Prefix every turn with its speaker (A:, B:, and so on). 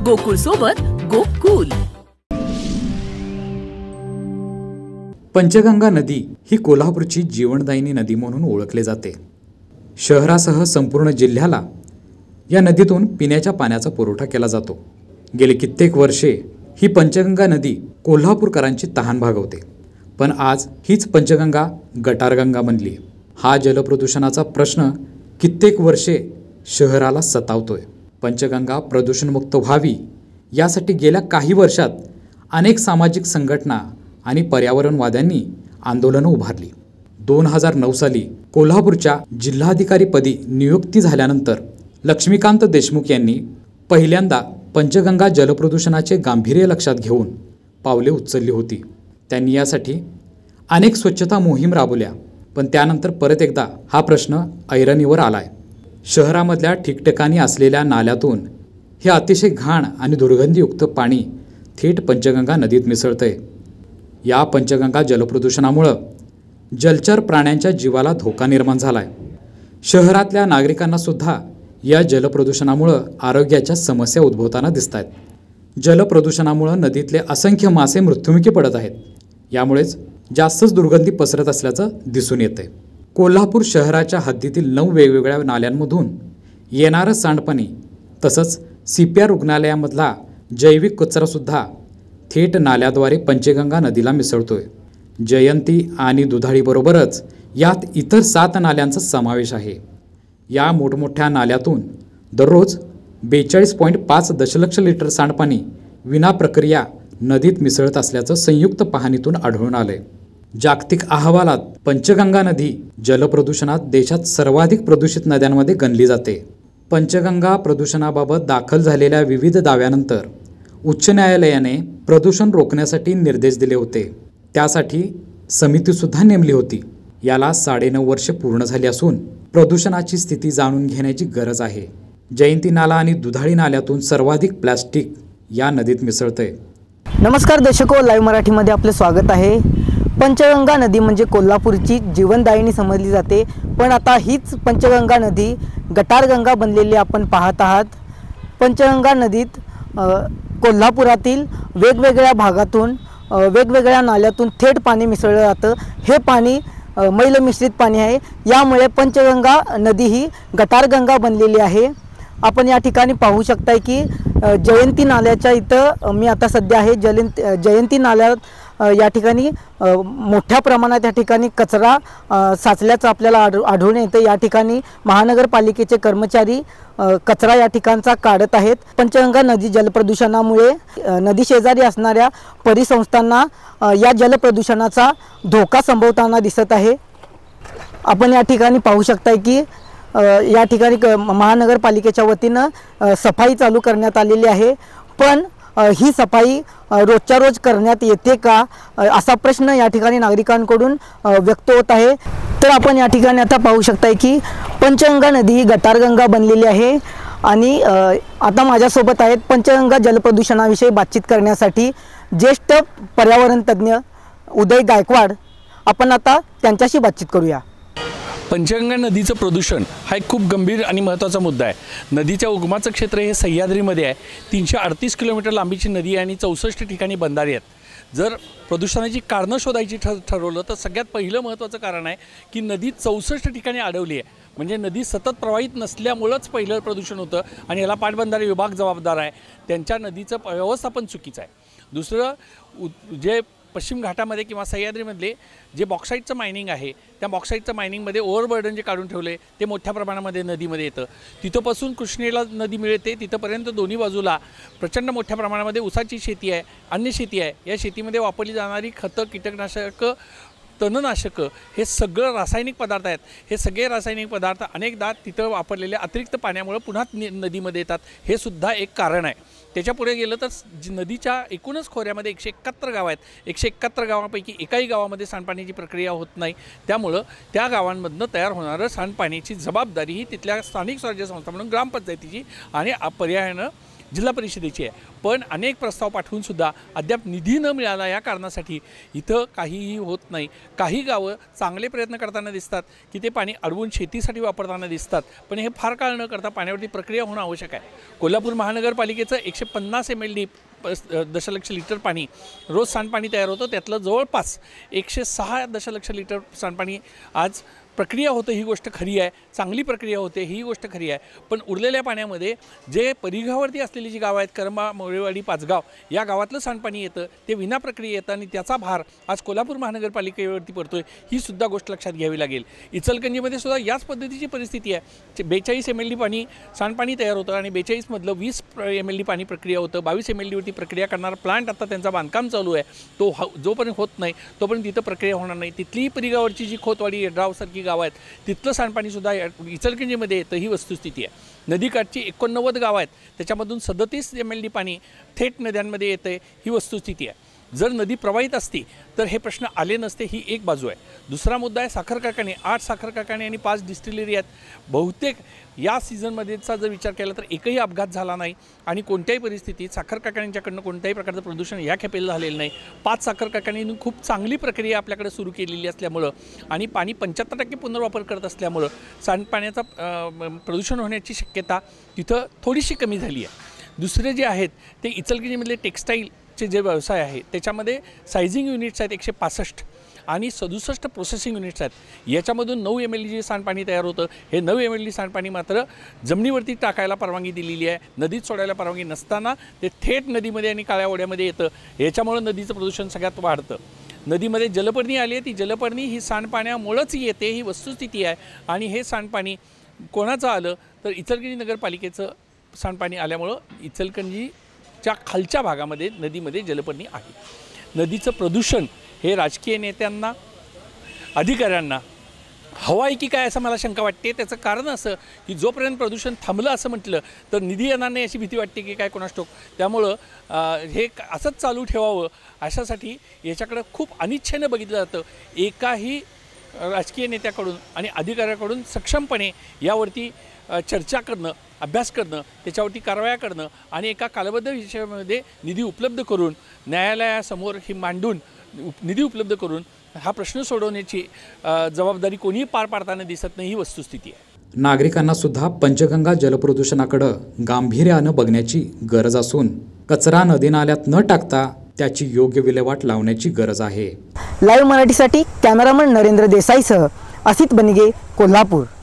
A: गोकुळ सोबत गोकुल।
B: पंचगंगा नदी ही कोल्हापूरची जीवनदायिनी नदी म्हणून ओळखली जाते। शहरासह संपूर्ण जिल्ह्याला या नदीतून पिण्याच्या पाण्याचा पुरवठा केला जातो। गेली कित्येक वर्षे ही पंचगंगा नदी कोल्हापूरकरांची तहान भागवते, पण आज हीच पंचगंगा गटारगंगा बनली। हा जलप्रदूषणाचा प्रश्न कित्येक वर्षे शहराला सतावतोय। पंचगंगा प्रदूषणमुक्त व्हावी यासाठी गेल्या काही वर्षात अनेक सामाजिक संघटना आणि पर्यावरणवाद्यांनी आंदोलनं उभारली। 2009 साली कोल्हापूरच्या जिल्हाधिकारीपदी नियुक्ती झाल्यानंतर लक्ष्मीकांत देशमुख यांनी पहिल्यांदा पंचगंगा जलप्रदूषणाचे गांभीर्य लक्षात घेऊन पावले उचलली होती। त्यांनी यासाठी अनेक स्वच्छता मोहीम राबवल्या, पण त्यानंतर परत एकदा हा प्रश्न ऐरणीवर आलाय। शहरामधल्या ठिकठिकाणी असलेल्या नाल्यातून हे अतिशय घाण आणि दुर्गंधीयुक्त पाणी थेट पंचगंगा नदीत मिसळतंय। या पंचगंगा जलप्रदूषणामुळे जलचर प्राण्यांच्या जीवाला धोका निर्माण झालाय। शहरातल्या नागरिकांना सुद्धा या जलप्रदूषणामुळे आरोग्याच्या समस्या उद्भवताना दिसतात। जलप्रदूषणामुळे नदीतले असंख्य मासे मृत्युमुखी पडत आहेत। यामुळेच जास्तच दुर्गंधी पसरत असल्याचं दिसून येतंय। कोल्हापूर शहराच्या हद्दीतील 9 वेगवेगळ्या नाल्यांमधून येणारं सांडपाणी तसंच CPR रुग्णालयामधला जैविक कचरासुद्धा थेट नाल्याद्वारे पंचगंगा नदीला मिसळतोय। जयंती आणि दुधाळीबरोबरच यात इतर 7 नाल्यांचा समावेश आहे। या मोठमोठ्या नाल्यातून दररोज 42.5 दशलक्ष लिटर सांडपाणी विना प्रक्रिया नदीत मिसळत असल्याचं संयुक्त पाहणीतून आढळून आलंय। जागतिक अहवालात पंचगंगा नदी जलप्रदूषणात देशात सर्वाधिक प्रदूषित नद्यांमध्ये गणली जाते। पंचगंगा प्रदूषणाबाबत दाखल झालेल्या विविध दाव्यानंतर उच्च न्यायालयाने प्रदूषण रोखण्यासाठी निर्देश दिले होते। त्यासाठी समितीसुद्धा नेमली होती। याला 9.5 वर्षे पूर्ण झाली असून प्रदूषणाची स्थिती जाणून घेण्याची गरज आहे। जयंती नाला आणि दुधाळी नाल्यातून सर्वाधिक प्लास्टिक या नदीत मिसळतंय।
C: नमस्कार दर्शको, लाईव्ह मराठीमध्ये आपले स्वागत आहे। पंचगंगा नदी म्हणजे कोल्हापूरची जीवनदायिनी समजली जाते, पण आता हीच पंचगंगा नदी गटारगंगा बनलेली आपण पाहत आहात। पंचगंगा नदीत कोल्हापुरातील वेगवेगळ्या भागातून वेगवेगळ्या नाल्यातून थेट पाणी मिसळलं जातं। हे पाणी मैल मिश्रित पाणी आहे। यामुळे पंचगंगा नदी ही गटारगंगा बनलेली आहे। आपण या ठिकाणी पाहू शकताय की जयंती नाल्याच्या इथं मी आता सध्या आहे। जयंती नाल्यात या ठिकाणी मोठ्या प्रमाणात या ठिकाणी कचरा साचल्याचं आपल्याला आढळून येतं। या ठिकाणी महानगरपालिकेचे कर्मचारी कचरा या ठिकाणचा काढत आहेत। पंचगंगा नदी जलप्रदूषणामुळे नदी शेजारी असणाऱ्या परिसंस्थांना या जलप्रदूषणाचा धोका संभवताना दिसत आहे। आपण या ठिकाणी पाहू शकताय की या ठिकाणी महानगरपालिकेच्या वतीनं सफाई चालू करण्यात आलेली आहे, पण ही सफाई रोजच्या रोज करण्यात येते का असा प्रश्न या ठिकाणी नागरिकांकडून व्यक्त होत आहे। तर आपण या ठिकाणी आता पाहू शकताय की पंचगंगा नदी ही गटारगंगा बनलेली आहे आणि आता माझ्यासोबत आहेत पंचगंगा जलप्रदूषणाविषयी बातचीत करण्यासाठी ज्येष्ठ पर्यावरण तज्ज्ञ उदय गायकवाड। आपण आता त्यांच्याशी बातचीत करूया।
D: पंचगंगा नदीचं प्रदूषण हा एक खूप गंभीर आणि महत्त्वाचा मुद्दा आहे। नदीच्या उगमाचं क्षेत्र हे सह्याद्रीमध्ये आहे। 338 किलोमीटर लांबीची नदी आहे आणि 64 ठिकाणी बंधारे आहेत। जर प्रदूषणाची कारणं शोधायची ठरवलं तर सगळ्यात पहिलं महत्त्वाचं कारण आहे की नदी 64 ठिकाणी अडवली आहे। म्हणजे नदी सतत प्रवाहित नसल्यामुळंच पहिलं प्रदूषण होतं आणि याला पाटबंधारे विभाग जबाबदार आहे। त्यांच्या नदीचं व्यवस्थापन चुकीचं आहे। दुसरं जे पश्चिम घाटामध्ये किंवा सह्याद्रीमधले जे बॉक्साईटचं मायनिंग आहे, त्या बॉक्साईटचं मायनिंगमध्ये ओव्हरबर्डन जे काढून ठेवले ते मोठ्या प्रमाणामध्ये नदीमध्ये येतं। तिथंपासून कृष्णेला नदी मिळते, तिथंपर्यंत दोन्ही बाजूला प्रचंड मोठ्या प्रमाणामध्ये ऊसाची शेती आहे, अन्य शेती आहे। या शेतीमध्ये वापरली जाणारी खतं, कीटकनाशकं, तणनाशकं हे सगळं रासायनिक पदार्थ आहेत। हे सगळे रासायनिक पदार्थ अनेकदा तिथं वापरलेल्या अतिरिक्त पाण्यामुळे पुन्हा नदीमध्ये येतात। हे सुद्धा एक कारण आहे। त्याच्या पुढे गेलं तर नदीच्या एकूणच खोऱ्यामध्ये 171 गावं आहेत। 171 गावांपैकी एकाही गावामध्ये सांडपाण्याची प्रक्रिया होत नाही। त्यामुळं त्या गावांमधनं तयार होणारं सांडपाण्याची जबाबदारी ही तिथल्या स्थानिक स्वराज्य संस्था म्हणून ग्रामपंचायतीची आणि पर्यायानं जिल्हा परिषदेची आहे, पण अनेक प्रस्ताव पाठवूनसुद्धा अद्याप निधी न मिळाला या कारणासाठी इथं काहीही होत नाही. काही गावं चांगले प्रयत्न करताना दिसतात की ते पाणी अडवून शेतीसाठी वापरताना दिसतात, पण हे फार काळ न करता पाण्यावरती प्रक्रिया होणं आवश्यक आहे. कोल्हापूर महानगरपालिकेचं 150 MLD दशलक्ष लिटर पाणी रोज सांडपाणी तयार होतं, त्यातलं जवळपास 106 दशलक्ष लिटर सांडपाणी आज प्रक्रिया होतं. ही गोष्ट खरी आहे, चांगली प्रक्रिया होते ही गोष्ट खरी आहे. पण उरलेल्या पाण्यामध्ये जे परिघावरती असलेली जी गावं आहेत, करंबा, मोरेवाडी, पाचगाव या गावातलं सांडपाणी येतं, ते विना प्रक्रिया येतं आणि त्याचा भार आज कोल्हापूर महानगरपालिकेवरती पडतोय. ही सुद्धा गोष्ट लक्षात घ्यावी लागेल. इचलकरंजीमध्ये सुद्धा याच पद्धतीची परिस्थिती आहे. 42 MLD पाणी सांडपाणी तयार होतं आणि 42 मधलं 20 MLD पाणी प्रक्रिया होतं. 22 MLD वरती प्रक्रिया करणारा प्लांट आता त्यांचा बांधकाम चालू आहे. तो जोपर्यंत होत नाही तोपर्यंत तिथं प्रक्रिया होणार नाही. तिथली परिघावरची जी खोतवाडी, येड्रावसारखी गाव आहेत, तिथलं सांडपाणीसुद्धा इचलकरंजीमध्ये येतं. ही वस्तुस्थिती आहे. नदीकाठची 89 गावं आहेत, त्याच्यामधून 37 MLD पाणी थेट नद्यांमध्ये येतं आहे. ही वस्तुस्थिती आहे. जर नदी प्रवाहित असती तर हे प्रश्न आले नसते. ही एक बाजू आहे. दुसरा मुद्दा आहे साखर कारखाने. 8 साखर कारखाने आणि 5 डिस्टिलरी आहेत. बहुतेक या सीझनमध्येचा जर विचार केला तर एकही अपघात झाला नाही आणि कोणत्याही परिस्थितीत साखर कारखान्यांच्याकडनं कोणत्याही प्रकारचं प्रदूषण या खेपेला झालेलं नाही. 5 साखर कारखान्यांनी खूप चांगली प्रक्रिया आपल्याकडे सुरू केलेली असल्यामुळं आणि पाणी 75% पुनर्वापर करत असल्यामुळं सांडपाण्याचा प्रदूषण होण्याची शक्यता तिथं थोडीशी कमी झाली आहे. दुसरे जे आहेत ते इचलकरंजीमधले टेक्स्टाईलचे जे व्यवसाय आहे त्याच्यामध्ये सायझिंग युनिट्स आहेत 165 आणि 67 प्रोसेसिंग युनिट्स आहेत. याच्यामधून 9 MLD सांडपाणी तयार होतं. हे 9 MLD सांडपाणी मात्र जमिनीवरती टाकायला परवानगी दिलेली आहे. नदीत सोडायला परवानगी नसताना ते थेट नदीमध्ये आणि काळ्या ओढ्यामध्ये येतं. याच्यामुळं नदीचं प्रदूषण सगळ्यात वाढतं. नदीमध्ये जलपर्णी आली आहे, ती जलपर्णी ही सांडपाण्यामुळंच येते. ही वस्तुस्थिती आहे आणि हे सांडपाणी कोणाचं आलं तर इचलकरंजी नगरपालिकेचं सांडपाणी आल्यामुळं इचलकरंजीच्या खालच्या भागामध्ये नदीमध्ये जलपर्णी आहे. नदीचं प्रदूषण हे राजकीय नेत्यांना, अधिकाऱ्यांना हवं आहे की काय असं मला शंका वाटते. त्याचं कारण असं की जोपर्यंत प्रदूषण थांबलं असं म्हटलं तर निधी येणार नाही अशी भीती वाटते की काय कोणास ठाऊक. त्यामुळं हे असंच चालू ठेवावं अशासाठी याच्याकडं खूप अनिच्छेनं बघितलं जातं. एकाही राजकीय नेत्याकडून आणि अधिकाऱ्याकडून सक्षमपणे यावरती चर्चा करणं, अभ्यास करणं, त्याच्यावरती कारवाया करणं आणि एका कालबद्ध विषयामध्ये निधी उपलब्ध करून न्यायालयासमोर ही मांडून निधी उपलब्ध करून हा प्रश्न सोडवण्याची जबाबदारी कोणीही पार पाडताना दिसत नाही. ही वस्तुस्थिती आहे.
B: नागरिकांना सुद्धा पंचगंगा जलप्रदूषणाकडं गांभीर्यानं बघण्याची गरज असून कचरा नदी नाल्यात न टाकता त्याची योग्य विल्हेवाट लावण्याची गरज आहे.
C: लाईव्ह मराठीसाठी कॅमेरामन नरेंद्र देसाईसह असित बनिगे, कोल्हापूर.